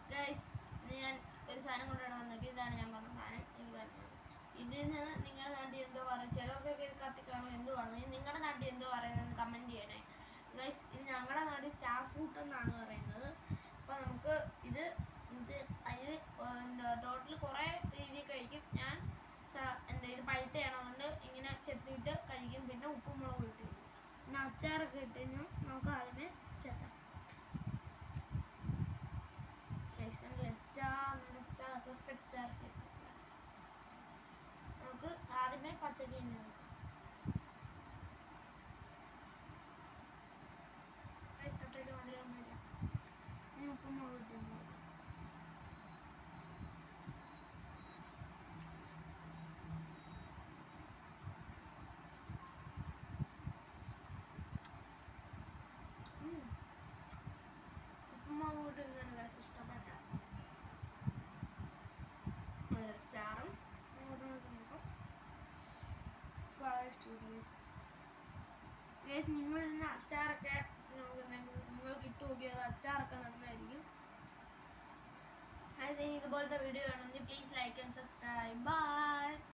Guys ഞാൻ ഒരു സാധനം കൊണ്ടുവരാൻ വന്നത് ഇതാണ് ഞാൻ പറഞ്ഞ സാധനം ഇതാണ്. ഇതിൽ നിന്ന് നിങ്ങളുടെ നാട്ടിൽ എന്തോ പറയും, ചിലർക്കൊക്കെ ഇത് കത്തിക്കാണോ എന്തുവാണോ, നിങ്ങളുടെ നാട്ടിൽ എന്തോ പറയുന്നത് കമൻറ്റ് ചെയ്യണേ ഗൈസ്. ഇത് ഞങ്ങളുടെ നാട്ടിൽ സ്റ്റാർ ഫ്രൂട്ട് എന്നാണ് പറയുന്നത്. അപ്പോൾ നമുക്ക് ഇത് അതിന് എന്താ ടോട്ടൽ കുറേ രീതിയിൽ കഴിക്കും. ഞാൻ ഇത് പഴുത്തയാണ്, അതുകൊണ്ട് ഇങ്ങനെ ചെത്തിയിട്ട് കഴിക്കും. പിന്നെ ഉപ്പും മുളകും ഇട്ട് കഴിക്കും. പിന്നെ അച്ചാറൊക്കെ ഇട്ട് കഴിഞ്ഞാൽ നമുക്ക് ആദ്യമേ ചേർക്കാം. നമുക്ക് ആദ്യമേ പച്ചക്ക് സട്ടയിട്ട് മധുരമൊന്നുമില്ല. ഇനി ഉപ്പും മുളകും ഇട്ടിരുന്നു. ഉപ്പുമാവ് ഇട്ടിരുന്നാണ് ഇഷ്ടപ്പെട്ട സ്റ്റാറും നിങ്ങൾ ഇന്ന് അച്ചാറൊക്കെ നിങ്ങൾക്ക് ഇട്ട് നോക്കിയത് അച്ചാറൊക്കെ നന്നായിരിക്കും. ഇതുപോലത്തെ വീഡിയോ വേണമെങ്കിൽ please like and subscribe. By.